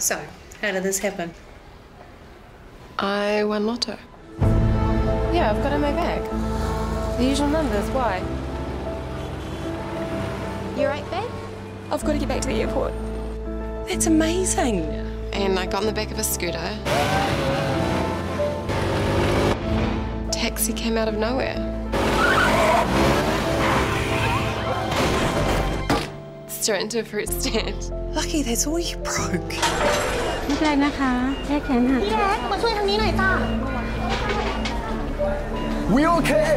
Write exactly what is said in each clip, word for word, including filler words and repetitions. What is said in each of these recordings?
So, how did this happen? I won Lotto. Yeah, I've got it in my bag. The usual numbers, why? You right, babe? I've got to get back to the airport. That's amazing. And I got on the back of a scooter. Taxi came out of nowhere. Straight into a fruit stand. Lucky that's all you broke. ไม่เป็นไรนะคะแค่แขนหักพี่แอ๊กมาช่วยทางนี้หน่อยจ้า We okay?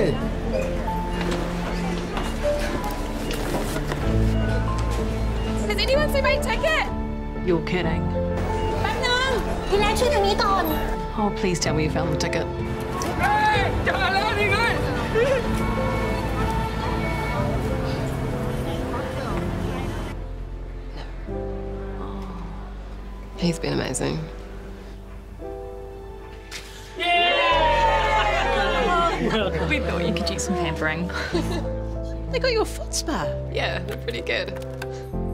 Has anyone seen my ticket? You're kidding. แป๊บนึงพี่แอ๊กช่วยทางนี้ก่อน Oh, please tell me you found the ticket. He's been amazing. We thought you could use some pampering. They got you a foot spa. Yeah, they're pretty good.